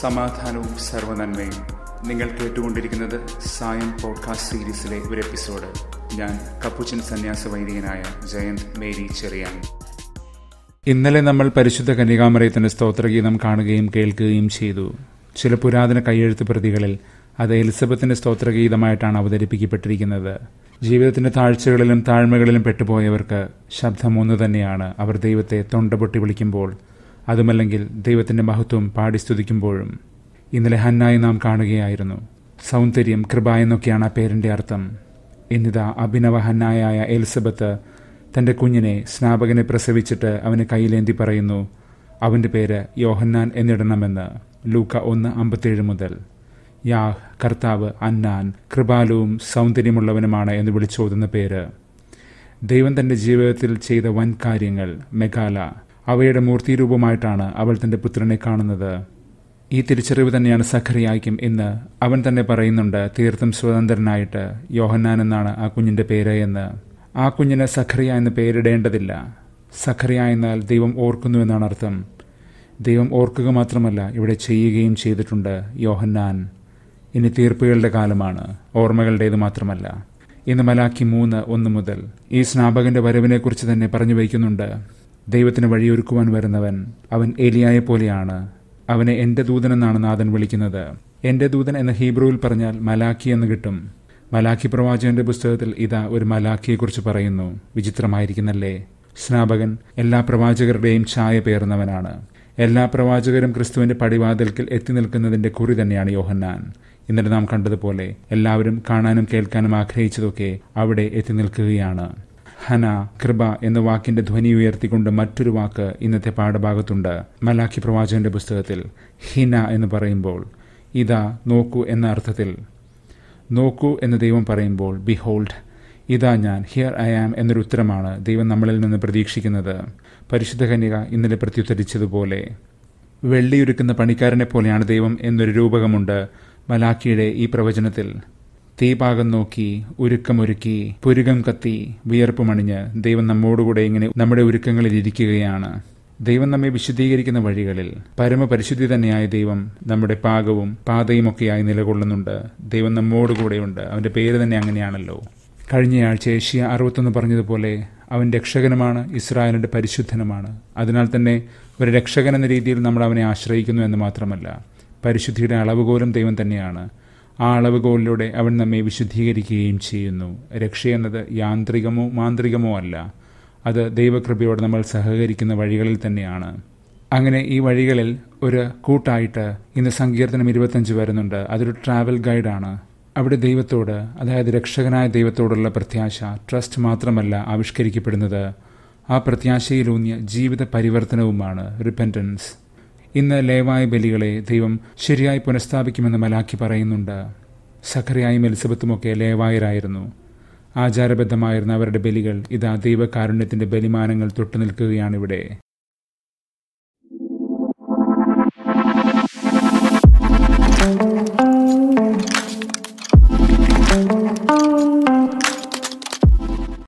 സമാധാനവും സർവ്വനന്മയും. നിങ്ങൾ കേട്ടുകൊണ്ടിരിക്കുന്നത് സായം പോഡ്കാസ്റ്റ് സീരീസിലെ ഒരു എപ്പിസോഡ്. ഞാൻ കപ്പുച്ചൻ സന്യാസ വൈദികനായ ജയന്ത് മേരി ചെറിയാൻ. ഇന്നലെ നമ്മൾ പരിശുദ്ധ കന്യകാമറിയത്തിന്റെ സ്തോത്രഗീതം കാണുകയും കേൾക്കുകയും ചെയ്തു. ചില പുരാതന കയ്യെഴുത്ത് പ്രതികളിൽ അത് എലിസബത്തിന്റെ സ്തോത്രഗീതമായിട്ടാണ് അവതരിപ്പിക്കപ്പെട്ടിരിക്കുന്നത്. ജീവിതത്തിന്റെ താഴ്ചകളിലും താഴ്മകളിലും പെട്ടുപോയവർക്ക് ശബ്ദം ഒന്നു തന്നെയാണ്. അവർ ദൈവത്തെ തൊണ്ടപൊട്ടി വിളിക്കുമ്പോൾ, അതുമല്ലെങ്കിൽ ദൈവത്തിന്റെ മഹത്വം പാടി സ്തുതിക്കുമ്പോഴും. ഇന്നലെ ഹന്നായി നാം കാണുകയായിരുന്നു. സൗന്ദര്യം, കൃപ എന്നൊക്കെയാണ് ആ പേരിന്റെ അർത്ഥം. ഇന്നിതാ അഭിനവ ഹന്നായായ എലിസബത്ത് തന്റെ കുഞ്ഞിനെ, സ്നാപകനെ പ്രസവിച്ചിട്ട് അവന് കയ്യിലേന്തി പറയുന്നു, അവന്റെ പേര് യോഹന്നാൻ എന്നിടണമെന്ന്. ലൂക്ക 1:57 മുതൽ. യാഹ്, കർത്താവ്, അന്നാൻ, കൃപാലുവും സൗന്ദര്യമുള്ളവനുമാണ് എന്ന് വിളിച്ചോതുന്ന പേര്. ദൈവം തന്റെ ജീവിതത്തിൽ ചെയ്ത വൻ കാര്യങ്ങൾ, മെഗാല, അവയുടെ മൂർത്തിരൂപമായിട്ടാണ് അവൾ തന്റെ പുത്രനെ കാണുന്നത്. ഈ തിരിച്ചറിവ് തന്നെയാണ് സഖറിയായ്ക്കും ഇന്ന്. അവൻ തന്നെ പറയുന്നുണ്ട്, തീർത്തും സ്വതന്ത്രനായിട്ട് യോഹന്നാൻ എന്നാണ് ആ കുഞ്ഞിന്റെ പേര് എന്ന്. ആ കുഞ്ഞിന് സഖറിയ എന്ന് പേരിടേണ്ടതില്ല. സഖറിയ എന്നാൽ ദൈവം ഓർക്കുന്നു എന്നാണ് അർത്ഥം. ദൈവം ഓർക്കുക മാത്രമല്ല, ഇവിടെ ചെയ്യുകയും ചെയ്തിട്ടുണ്ട്. യോഹന്നാൻ. ഇനി തീർപ്പുകളുടെ കാലമാണ്, ഓർമ്മകളുടേത് മാത്രമല്ല. ഇന്ന് മലാക്കി 3:1 മുതൽ ഈ സ്നാപകന്റെ വരവിനെക്കുറിച്ച് തന്നെ പറഞ്ഞു വയ്ക്കുന്നുണ്ട്. ദൈവത്തിന് വഴിയൊരുക്കുവാൻ വരുന്നവൻ, അവൻ ഏലിയായെ പോലെയാണ്. അവനെ എൻ്റെ ദൂതൻ എന്നാണ് നാഥൻ വിളിക്കുന്നത്. എൻ്റെ ദൂതൻ എന്ന ഹീബ്രുവിൽ പറഞ്ഞാൽ മലാക്കി എന്ന് കിട്ടും. മലാക്കി പ്രവാചകന്റെ പുസ്തകത്തിൽ ഇതാ ഒരു മലാക്കിയെക്കുറിച്ച് പറയുന്നു. വിചിത്രമായിരിക്കുന്നല്ലേ? സ്നാപകൻ എല്ലാ പ്രവാചകരുടെയും ഛായ പേർന്നവനാണ്. എല്ലാ പ്രവാചകരും ക്രിസ്തുവിന്റെ പടിവാതിൽക്കൽ എത്തി നിൽക്കുന്നതിന്റെ കുറി തന്നെയാണ് യോഹന്നാൻ. ഇന്നലെ നാം കണ്ടതുപോലെ എല്ലാവരും കാണാനും കേൾക്കാനും ആഗ്രഹിച്ചതൊക്കെ അവിടെ എത്തി നിൽക്കുകയാണ്. ഹന, കൃപ എന്ന വാക്കിന്റെ ധ്വനി ഉയർത്തിക്കൊണ്ട് മറ്റൊരു വാക്ക് ഇന്നത്തെ പാഠഭാഗത്തുണ്ട്. മലാക്കി പ്രവാചകന്റെ പുസ്തകത്തിൽ ഹിന എന്ന് പറയുമ്പോൾ ഇതാ, നോക്കൂ എന്ന അർത്ഥത്തിൽ. നോക്കൂ എന്ന് ദൈവം പറയുമ്പോൾ ബിഹോൾഡ്, ഇതാ ഞാൻ, ഹിയർ ഐ ആം എന്നൊരു ഉത്തരമാണ് ദൈവം നമ്മളിൽ നിന്ന് പ്രതീക്ഷിക്കുന്നത്. പരിശുദ്ധ കന്യക ഇന്നലെ പ്രത്യുത്തരിച്ചതുപോലെ വെള്ളിയൊരുക്കുന്ന പണിക്കാരനെ പോലെയാണ് ദൈവം എന്നൊരു രൂപകമുണ്ട് മലാക്കിയുടെ ഈ പ്രവചനത്തിൽ. തീപാകം നോക്കി, ഒരുക്കമൊരുക്കി, പുരുകം കത്തി, വിയർപ്പുമണിഞ്ഞ് ദൈവം നമ്മോടുകൂടെ ഇങ്ങനെ നമ്മുടെ ഒരുക്കങ്ങളിൽ ഇരിക്കുകയാണ്. ദൈവം നമ്മെ വിശുദ്ധീകരിക്കുന്ന വഴികളിൽ പരമപരിശുദ്ധി തന്നെയായ ദൈവം നമ്മുടെ പാകവും പാതയുമൊക്കെയായി നിലകൊള്ളുന്നുണ്ട്. ദൈവം നമ്മോടുകൂടെയുണ്ട്. അവന്റെ പേര് തന്നെ അങ്ങനെയാണല്ലോ. കഴിഞ്ഞയാഴ്ച ഏഷ്യ 61 പറഞ്ഞതുപോലെ അവൻ രക്ഷകനുമാണ്, ഇസ്രായേലിന്റെ പരിശുദ്ധനുമാണ്. അതിനാൽ തന്നെ ഒരു രക്ഷകൻ എന്ന രീതിയിൽ നമ്മൾ അവനെ ആശ്രയിക്കുന്നു എന്ന് മാത്രമല്ല, പരിശുദ്ധിയുടെ അളവുകോലും ദൈവം തന്നെയാണ്. ആ അളവുകോലിലൂടെ അവൻ നമ്മെ വിശുദ്ധീകരിക്കുകയും ചെയ്യുന്നു. രക്ഷയെന്നത് യാന്ത്രികമോ മാന്ത്രികമോ അല്ല, അത് ദൈവകൃപയോട് നമ്മൾ സഹകരിക്കുന്ന വഴികളിൽ തന്നെയാണ്. അങ്ങനെ ഈ വഴികളിൽ ഒരു കൂട്ടായിട്ട് ഇന്ന് സങ്കീർത്തനം 25 വരുന്നുണ്ട്. അതൊരു ട്രാവൽ ഗൈഡാണ്. അവിടെ ദൈവത്തോട്, അതായത് രക്ഷകനായ ദൈവത്തോടുള്ള പ്രത്യാശ, ട്രസ്റ്റ് മാത്രമല്ല ആവിഷ്കരിക്കപ്പെടുന്നത്, ആ പ്രത്യാശയിലൂന്നിയ ജീവിത പരിവർത്തനവുമാണ് റിപ്പൻറ്റൻസ്. ഇന്ന് ലേവായ ബലികളെ ദൈവം ശരിയായി പുനഃസ്ഥാപിക്കുമെന്ന് മലാക്കി പറയുന്നുണ്ട്. സഖറിയായും എലിസബത്തുമൊക്കെ ലേവായരായിരുന്നു. ആചാരബദ്ധമായിരുന്ന അവരുടെ ബലികൾ ഇതാ ദൈവകാരുണ്യത്തിന്റെ ബലിമാനങ്ങൾ തൊട്ടു നിൽക്കുകയാണിവിടെ.